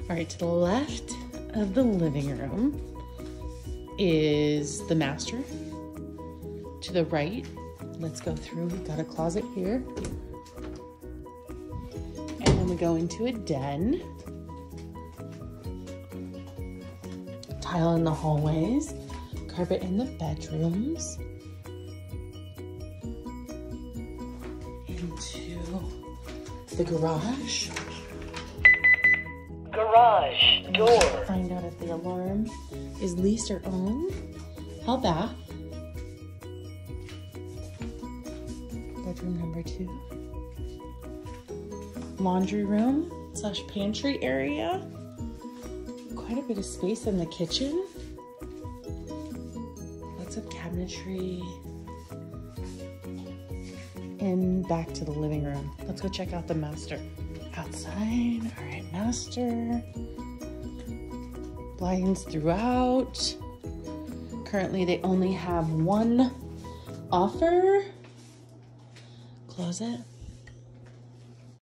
All right, to the left of the living room is the master. To the right, let's go through. We've got a closet here. And then we go into a den. Tile in the hallways. Carpet in the bedrooms. Into the garage. Garage door. Find out if the alarm is leased or owned. Hall bath. Bedroom number 2. Laundry room / pantry area. Quite a bit of space in the kitchen. Lots of cabinetry. And back to the living room. Let's go check out the master. Outside, all right, master. Blinds throughout. Currently, they only have one offer. Closet.